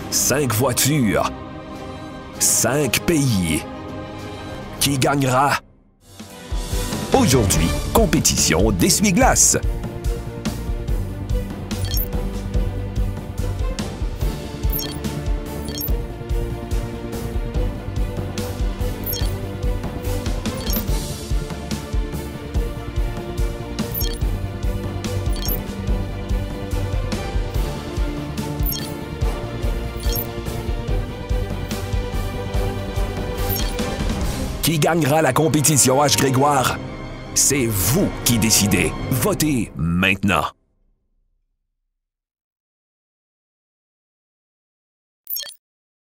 5 voitures. 5 pays. Qui gagnera? Aujourd'hui, compétition d'essuie-glace. Qui gagnera la compétition H. Grégoire? C'est vous qui décidez. Votez maintenant.